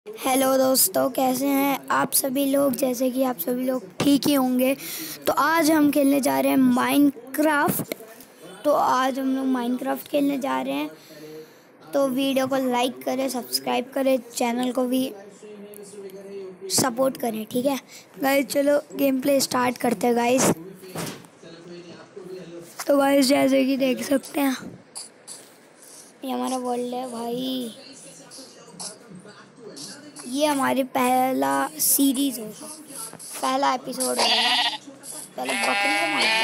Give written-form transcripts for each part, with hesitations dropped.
Hello दोस्तों, कैसे हैं आप सभी लोग। जैसे कि आप सभी लोग ठीक ही होंगे। तो आज हम खेलने जा रहे हैं माइनक्राफ्ट। तो आज हम लोग माइनक्राफ्ट खेलने जा रहे हैं। तो वीडियो को लाइक करें, सब्सक्राइब करें, चैनल को भी सपोर्ट करें। ठीक है गाइस, चलो गेम प्ले स्टार्ट करते हैं गाइस। तो गाइस जैसे कि देख सकते हैं ये हमारा वर्ल्ड है भाई। ये हमारी पहला सीरीज होगा, पहला एपिसोड होगा। पहले बकरी को मारते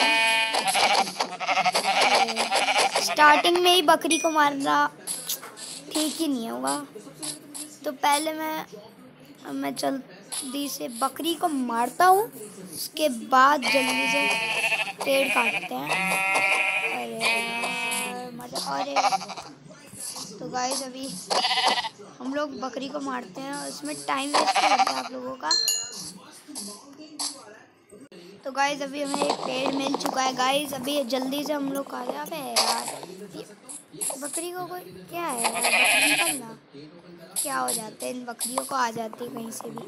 हैं। स्टार्टिंग में ही बकरी को मारना ठीक ही नहीं होगा। तो पहले मैं जल्दी से बकरी को मारता हूँ, उसके बाद जल्दी से पेड़ काटते हैं। अरे यार मजा। अरे तो गाइस अभी हम लोग बकरी को मारते हैं और इसमें टाइम वेस्ट करते हैं आप लोगों का। तो गाइस अभी हमें एक पेड़ मिल चुका है गाइस। अभी जल्दी से हम लोग खा गए। अबे यार बकरी को कोई क्या है यार, बकरी निकलना क्या हो जाते हैं इन बकरियों को, आ जाती है कहीं से भी।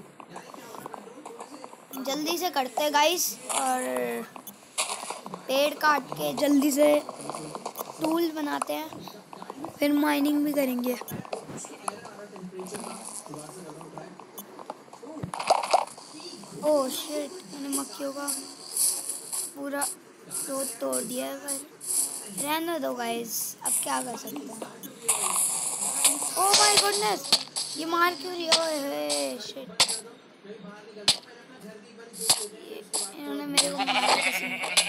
जल्दी से करते हैं गाइस और पेड़ काट के जल्दी से टूल बनाते हैं, फिर माइनिंग भी करेंगे। ओह शिट, मैंने मक्खियों का पूरा रोड तोड़ दिया है। पर रहने दो गाइस, अब क्या कर सकते हैं। ओह माय गुडनेस, ये मार क्यों रही है। ओए शिट, इन्होंने मेरे को मारा कैसे।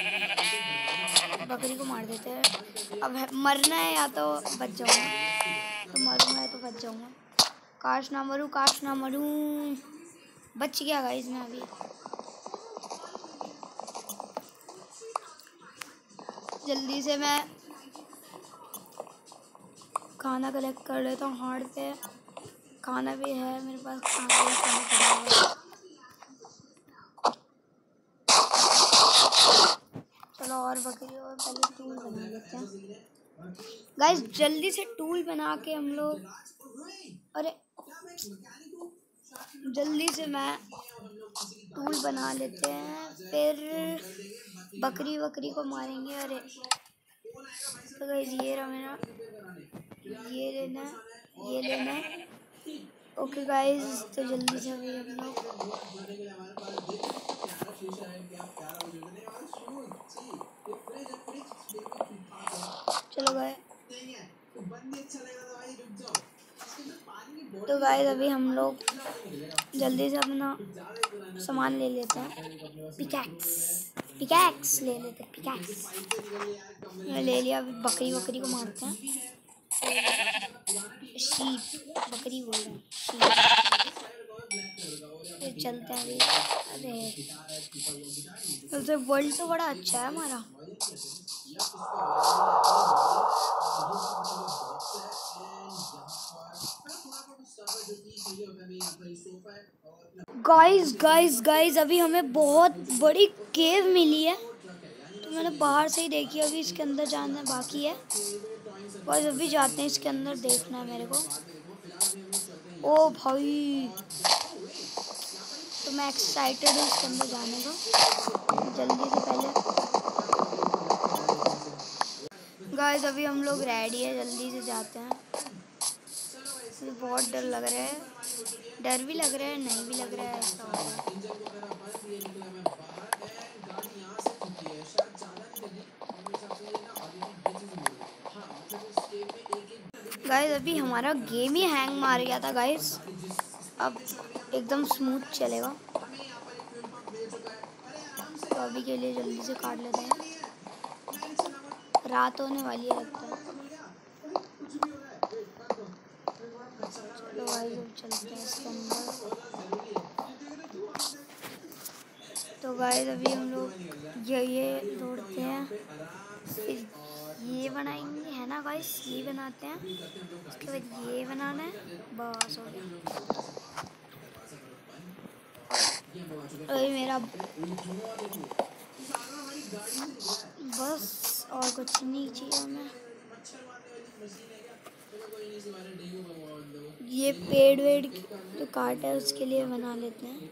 बकरी को मार देते हैं। अब मरना है या तो बच जाऊंगा, तो मरूंगा या तो बच जाऊंगा। काश ना मरूं, काश ना मरूं। बच गया गाइस मैं अभी। जल्दी से मैं खाना कलेक्ट कर लेता हूँ। हार्ड पे खाना भी है मेरे पास, खाना भी खाना पड़ेगा। चलो और बकरी और पहले टूल बना लेते हैं गाइस। जल्दी से टूल बना के हम लोग, अरे जल्दी से मैं टूल बना लेते हैं, फिर बकरी को मारेंगे। अरे तो गाइस ये रहा मेरा, ये लेना ये लेना। ओके गाइस, तो जल्दी से अभी हम लोग चलो गए। तो गाइस अभी हम लोग जल्दी से अपना सामान ले लेते हैं। पिकैक्स ले लेते हैं। पिकैक्स मैं ले लिया। अभी बकरी को मारते हैं। शीप, बकरी बोल रहे हैं, शीप। फिर चलते हैं अभी। अरे वर्ल्ड तो बड़ा अच्छा है हमारा। गाइस अभी हमें बहुत बड़ी केव मिली है। तो मैंने बाहर से ही देखी, अभी इसके अंदर जाना बाकी है। गाइस अभी जाते हैं इसके अंदर, देखना है मेरे को। ओ भाई, तो मैं एक्साइटेड हूँ इसके अंदर जाने को। जल्दी से पहले गाइस अभी हम लोग रेडी है, जल्दी से जाते हैं। मुझे बहुत डर लग रहा है, डर भी लग रहा है, नहीं भी लग रहा है, ऐसा हो रहा है। गाइस अभी हमारा गेम ही हैंग मार गया था गाइस, अब एकदम स्मूथ चलेगा। तो अभी के लिए जल्दी से काट लेते हैं, रात होने वाली है लगता है। चलो गाइस अब चलते हैं इसके अंदर। तो गाइस अभी हम लोग ये तोड़ते हैं, फिर ये बनाएंगे, है ना गाइस। ये बनाते हैं, उसके बाद ये बनाना है, बस हो गया। अरे मेरा बस और कुछ नहीं चाहिए हमें। ये पेड़ वेड़ जो काट है उसके लिए बना लेते हैं।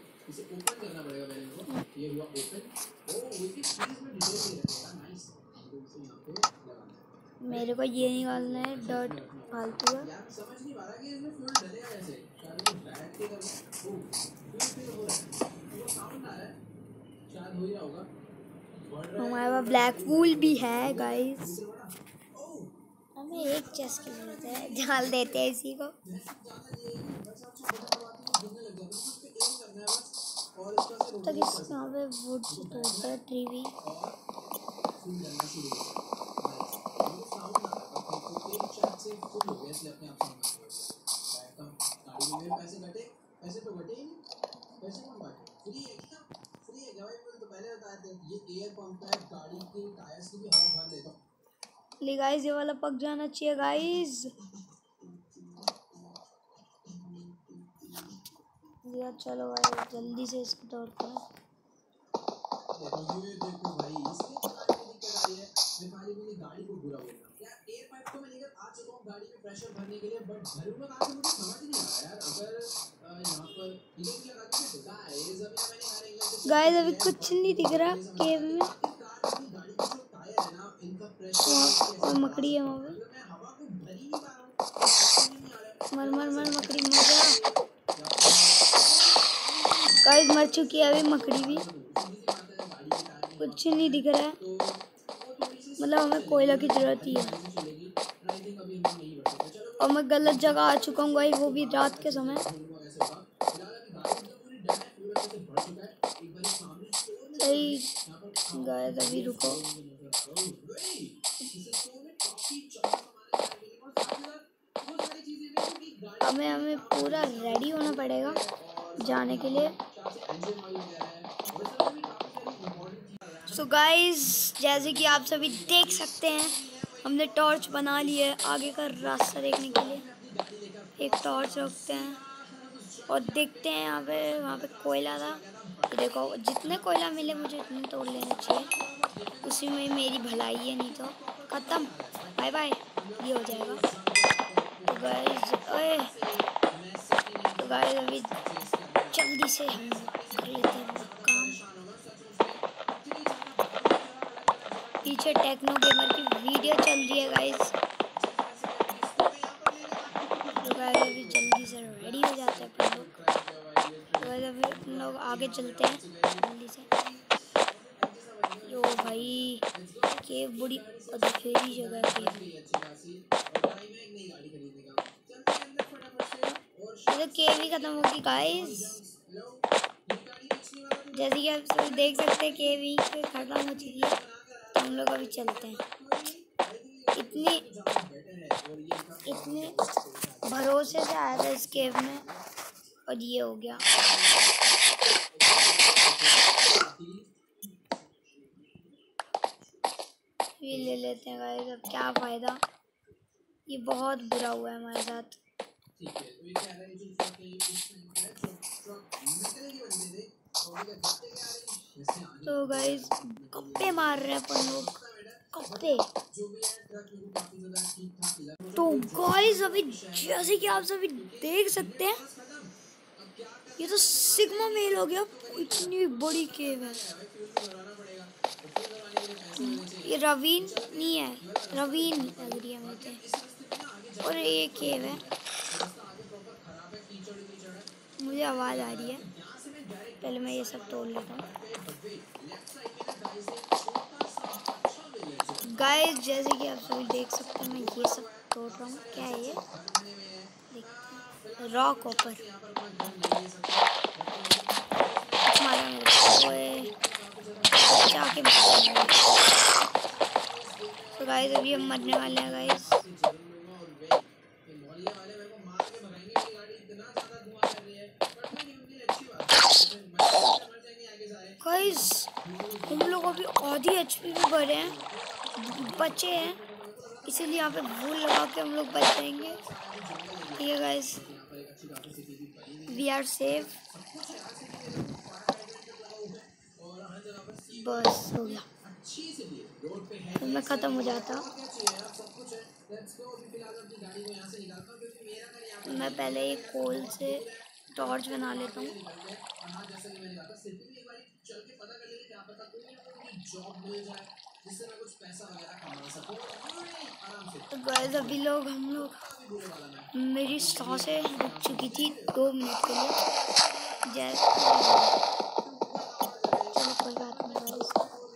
मेरे को ये निकालना है, डर्ट फालतू है। हमारे पास ब्लैक वूल भी है गाइस। हमें एक चेस्ट की जरूरत है, डाल देते हैं इसी को। तक इस यहाँ पे वुड तोड़ता है, ट्री भी। गाइस ये वाला पक जाना चाहिए गाइस। यार चलो भाई जल्दी से इसको तोड़ते हैं। गाइस अभी कुछ नहीं दिख रहा केव में। और मकड़ी है वहाँ पे। मर मर मर मकड़ी मर जा। गाइस मर चुकी है अभी मकड़ी भी। कुछ नहीं दिख रहा है, मतलब हमें कोयला की जरूरत ही है। और मैं गलत जगह आ चुका हूँ गाइस, वो भी रात के समय। सही गाइस अभी रुको। हमें पूरा रेडी होना पड़ेगा जाने के लिए। सो गाइस जैसे कि आप सभी देख सकते हैं हमने टॉर्च बना ली है आगे का रास्ता देखने के लिए। एक टॉर्च रखते हैं और देखते हैं यहाँ पे, वहाँ पे कोयला था। तो देखो जितने कोयला मिले मुझे उतने तोड़ लेने चाहिए, उसी में मेरी भलाई है, नहीं तो ख़त्म, बाय बाय, ये हो जाएगा। तो गाइस अभी जल्दी से हम कर लेते हैं काम। पीछे टेक्नो गेमर की वीडियो चल रही है गाइस। तो गाइस अभी जल्दी से रेडी हो जाते हैं अपन लोग। तो गाइस अभी अपन लोग आगे चलते हैं जल्दी से। यो भाई केव बड़ी अधूरी जगह केव। तो केव ही खत्म होगी गाइस। जैसे कि आप सब देख सकते हैं केव ही खत्म हो चुकी है। तो हम लोग अभी चलते हैं। इतने भरोसे से आया था इस केव में और ये हो गया। ये ले लेते हैं गाइस, अब क्या फ़ायदा, ये बहुत बुरा हुआ है हमारे साथ। तो गाइस कप्पे मार रहे हैं अपन लोग, कप्पे। तो गाइस अभी जैसे कि आप सभी देख सकते हैं ये तो सिग्मा मेल हो गया, इतनी बड़ी केव है। ये रवीन नहीं है, रवीन लग रही है मुझे। और ये केव है, मुझे आवाज़ आ रही है। पहले मैं ये सब तोड़ लेता हूँ। गाइस जैसे कि आप सभी देख सकते हैं मैं ये सब तोड़ रहा हूँ। क्या है ये, देखते हैं। रॉ कॉपर मारा मेरे जाके। तो गाइस अभी हम मरने वाले हैं गाइस। गाइस हम लोग अभी आधी एचपी भी भरे हैं, बचे हैं, इसीलिए यहाँ पे वूल लगा के हम लोग बच जाएंगे। ठीक है गाइस, वी आर सेफ। बस हो गया, तो मैं ख़त्म हो जाता। मैं पहले एक कोल से टॉर्च बना लेता हूँ। तो गाइस अभी हम लोग मेरी सांसें रुक चुकी थी 2 मिनट के लिए। चलो कोई बात नहीं गाइस,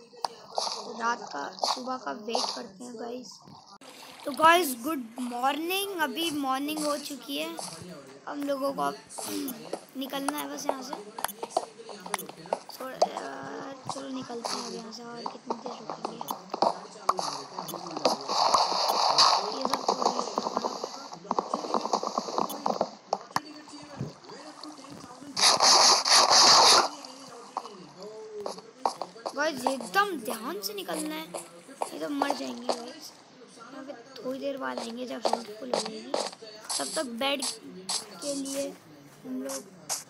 सुबह का वेट करते हैं गाइस। तो गाइस गुड मॉर्निंग, अभी मॉर्निंग हो चुकी है। हम लोगों को निकलना है बस यहाँ से। चलो निकलते हैं अब यहाँ से, और कितनी देर रुकेंगे। ये सब गाइस एकदम ध्यान से निकलना है, ये तो मर जाएंगे गाइस। यहाँ पे थोड़ी देर बाद आएंगे जब हेल्थ फुल हो जाएगी। तब तक बेड के लिए हम लोग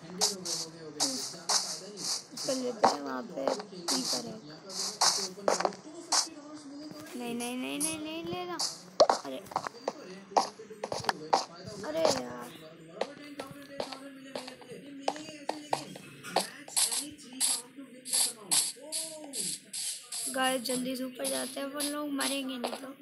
कर लेते हैं। वहाँ पे कीपर है। नहीं नहीं नहीं नहीं नहीं लेना। अरे अरे यार गाइस जल्दी से ऊपर जाते हैं, अपन लोग मरेंगे नहीं तो।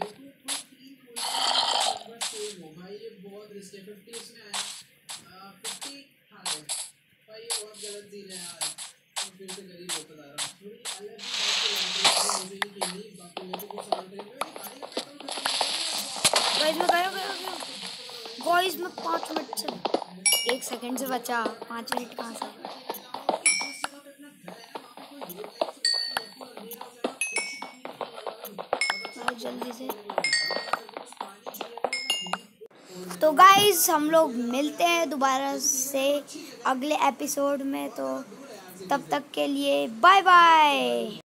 गाइस मैं गया गाइस, मैं 5 मिनट से 1 सेकंड से बचा। 5 मिनट कहाँ से? जल्दी से। तो गाइस हम लोग मिलते हैं दोबारा से अगले एपिसोड में, तो तब तक के लिए बाय बाय।